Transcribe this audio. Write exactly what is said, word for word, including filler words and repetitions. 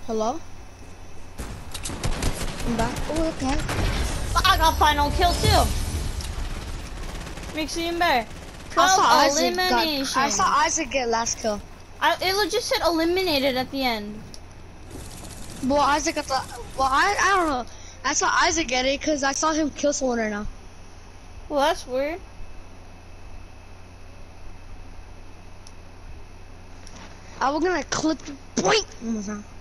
Hello? I'm back. Oh, okay. I got final kill too. Makes it even better. I saw twelve Isaac got, elimination. I saw Isaac get last kill. I, it just said eliminated at the end. Well, Isaac got the. Well, I I don't know. I saw Isaac get it because I saw him kill someone right now. Well, that's weird. I was gonna clip the point.